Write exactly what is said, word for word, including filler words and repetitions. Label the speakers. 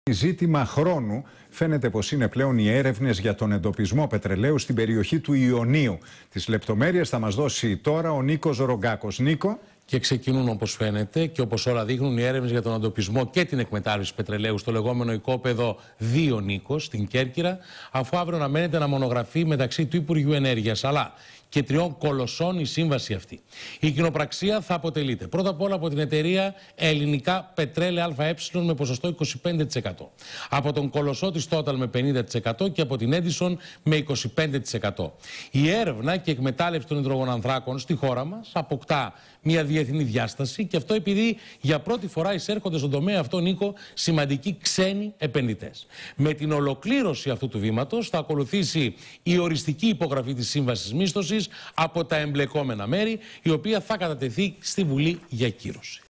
Speaker 1: Ζήτημα χρόνου φαίνεται πως είναι πλέον οι έρευνες για τον εντοπισμό πετρελαίου στην περιοχή του Ιωνίου. Τις λεπτομέρειες θα μας δώσει τώρα ο Νίκος Ρογκάκος. Νίκο.
Speaker 2: Και ξεκινούν, όπως φαίνεται και όπως όλα δείχνουν, οι έρευνες για τον εντοπισμό και την εκμετάλλευση πετρελαίου στο λεγόμενο οικόπεδο δύο Νίκος στην Κέρκυρα, αφού αύριο αναμένεται να μονογραφεί μεταξύ του Υπουργείου Ενέργειας αλλά και τριών κολοσσών η σύμβαση αυτή. Η κοινοπραξία θα αποτελείται πρώτα απ' όλα από την εταιρεία Ελληνικά Πετρέλαια ΑΕ με ποσοστό είκοσι πέντε τοις εκατό, από τον κολοσσό της Total με πενήντα τοις εκατό και από την Edison με είκοσι πέντε τοις εκατό. Η έρευνα και εκμετάλλευση των υδρογονανθράκων στη χώρα μας αποκτά μια διεθνή διάσταση, και αυτό επειδή για πρώτη φορά εισέρχονται στον τομέα αυτό, Νίκο, σημαντικοί ξένοι επενδυτές. Με την ολοκλήρωση αυτού του βήματος θα ακολουθήσει η οριστική υπογραφή της σύμβασης μίσθωσης από τα εμπλεκόμενα μέρη, η οποία θα κατατεθεί στη Βουλή για κύρωση.